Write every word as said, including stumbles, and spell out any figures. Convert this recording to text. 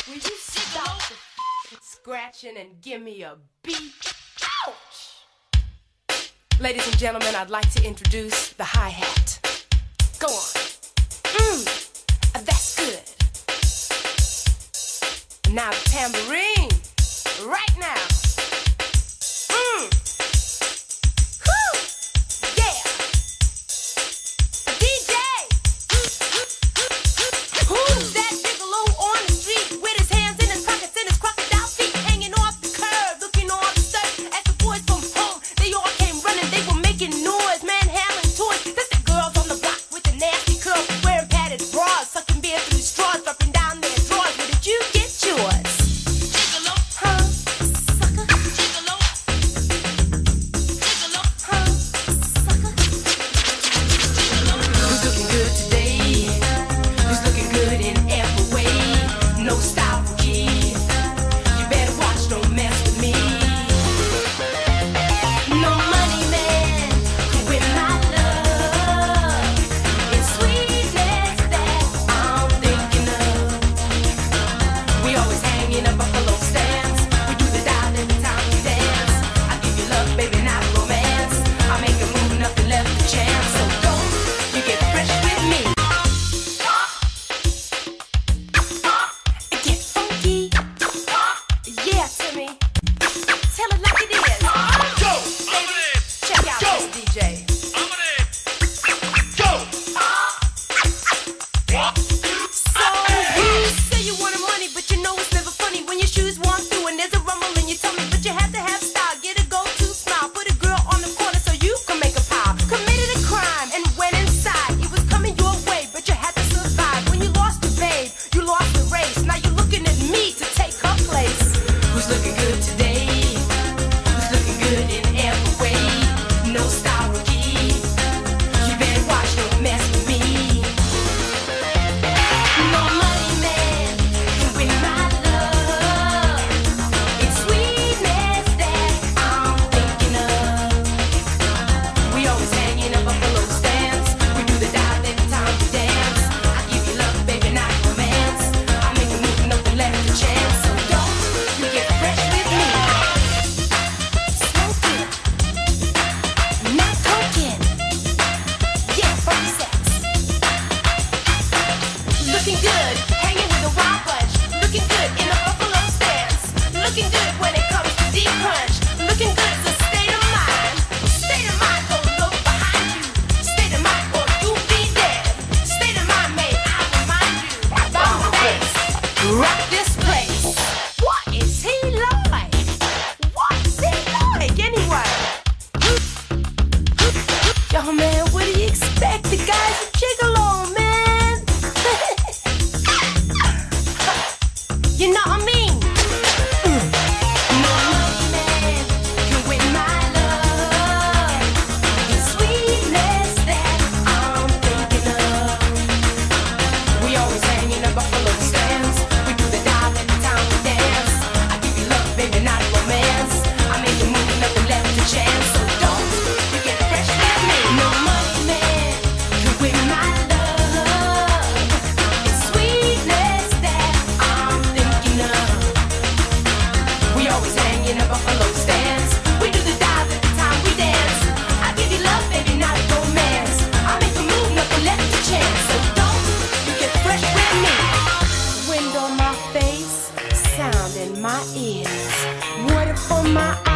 Will you stop the f***ing scratching and give me a beat? Ouch! Ladies and gentlemen, I'd like to introduce the hi-hat. Go on. Mmm, that's good. And now the tambourine. Right now. Mmm. Whew! Yeah! D J! Who's that gigolo on the street with his hands in his pockets and his crocodile feet hanging off the curb, looking all absurd as the boys from home? They all came running, they were making noise, manhandling toys. That's the girls on the block with the nasty curls, wearing padded bras, sucking beer through straws, dropping down their drawers. Where did you get yours? Gigolo, huh? Sucker. Gigolo. Gigolo, huh? Sucker. Gigolo. Who's looking good today? Who's looking good in every way? No style for kid. You better watch, don't mess with me. No money man can win my love. It's sweetness that I'm thinking of. We always hang in a buffalo stance. We do the dial every time we dance. I give you love, baby, not romance. I make a move, nothing left to chance. So don't you get fresh with me. Get funky. Yeah, Timmy. Tell it like it is. Go, baby. Check out this D J. So you say you wanted money, but you know it's never funny when your shoes walk through and there's a rumble in your tummy. But you have to have style, get a go-to smile, put a girl on the corner so you can make a pile. Committed a crime and went inside. It was coming your way, but you had to survive. When you lost the babe, you lost the race. Now you're looking at me to take her place. Who's looking good today? Who's looking good in every way? No style rookie. You better watch, don't mess with me. No money man can win my love. It's sweetness that I'm thinking of. We always hang in a buffalo stance. We do the dive every time we dance. I give you love, baby, not romance. I make a move, nothing left to chance. So don't you get fresh with me. Smoking, not coking. Yeah, funky sex. Looking good, hanging with a wild bunch. Looking good in a buffalo stance. Looking good when it comes to deep crunch. Looking good is a state of mind. State of mind, don't look behind you. State of mind or you'll be dead. State of mind, may I remind you. About the bass, rock this place. What is he like? What's he like anyway? Yo, man, what do you expect? The guy's a gigolo, man. You know what I mean? No money man can win my love. It's sweetness that I'm thinking of. We always hang in a buffalo stance. We do the dive every time we dance. I give you love, baby, not romance. I make a move, nothing left to chance. So don't you get fresh with me. No money man can win my love. It's sweetness that I'm thinking of. We always hang in a buffalo stance. We do the dive every time we dance. I give you love, baby, not romance. I make a move, nothing left to chance. So don't you get fresh with me. Wind on my face, sound in my ears, water for my eyes.